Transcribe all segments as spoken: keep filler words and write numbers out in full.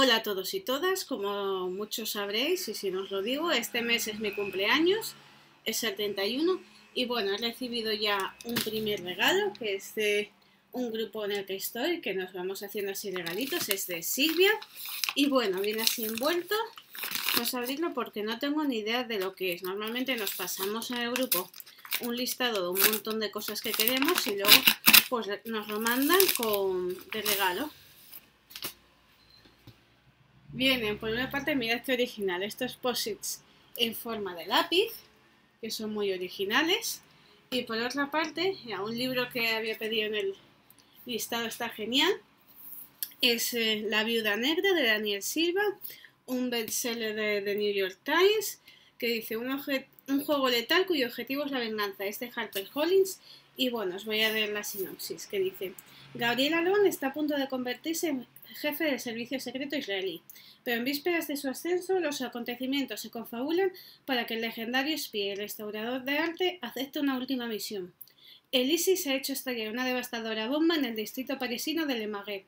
Hola a todos y todas, como muchos sabréis, y si no os lo digo, este mes es mi cumpleaños, es el treinta y uno, y bueno, he recibido ya un primer regalo, que es de un grupo en el que estoy, que nos vamos haciendo así regalitos, es de Silvia, y bueno, viene así envuelto. Vamos a abrirlo porque no tengo ni idea de lo que es. Normalmente nos pasamos en el grupo un listado de un montón de cosas que queremos y luego pues nos lo mandan con, de regalo. Vienen por una parte, mirad qué original, estos posits en forma de lápiz, que son muy originales, y por otra parte, ya, un libro que había pedido en el listado, está genial, es eh, La viuda negra de Daniel Silva, un bestseller de The New York Times, que dice un, un juego letal cuyo objetivo es la venganza, es de HarperCollins, y bueno, os voy a leer la sinopsis, que dice: Gabriel Allon está a punto de convertirse en jefe del servicio secreto israelí, pero en vísperas de su ascenso los acontecimientos se confabulan para que el legendario espía y restaurador de arte acepte una última misión. El ISIS ha hecho estallar una devastadora bomba en el distrito parisino de Le Marais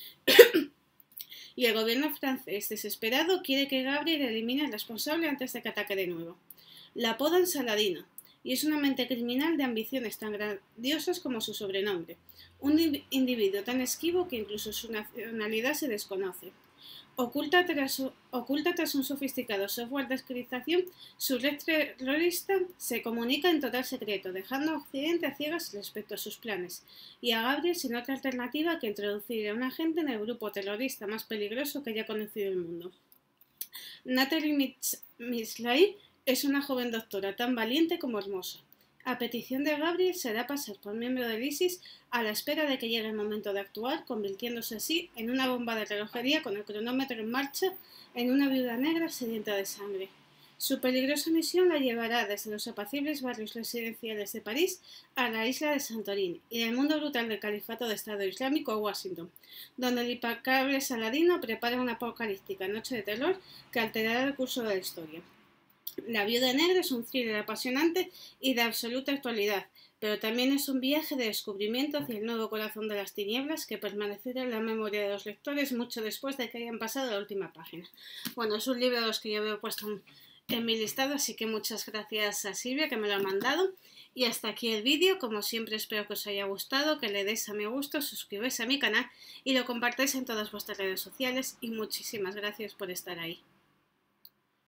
y el gobierno francés, desesperado, quiere que Gabriel elimine al responsable antes de que ataque de nuevo. La apodan Saladino, y es una mente criminal de ambiciones tan grandiosas como su sobrenombre, un individuo tan esquivo que incluso su nacionalidad se desconoce. Oculta tras, oculta tras un sofisticado software de encriptación, su red terrorista se comunica en total secreto, dejando a Occidente a ciegas respecto a sus planes, y a Gabriel sin otra alternativa que introducir a un agente en el grupo terrorista más peligroso que haya conocido el mundo. Natalie Mislay es una joven doctora tan valiente como hermosa. A petición de Gabriel se hará pasar por miembro del ISIS a la espera de que llegue el momento de actuar, convirtiéndose así en una bomba de relojería con el cronómetro en marcha, en una viuda negra sedienta de sangre. Su peligrosa misión la llevará desde los apacibles barrios residenciales de París a la isla de Santorini y del mundo brutal del califato de Estado Islámico a Washington, donde el implacable Saladino prepara una apocalíptica noche de terror que alterará el curso de la historia. La viuda negra es un thriller apasionante y de absoluta actualidad, pero también es un viaje de descubrimiento hacia el nuevo corazón de las tinieblas que permanecerá en la memoria de los lectores mucho después de que hayan pasado la última página. Bueno, es un libro de los que yo veo puesto en, en mi listado, así que muchas gracias a Silvia que me lo ha mandado. Y hasta aquí el vídeo. Como siempre, espero que os haya gustado, que le deis a me gusta, suscribáis a mi canal y lo compartáis en todas vuestras redes sociales, y muchísimas gracias por estar ahí.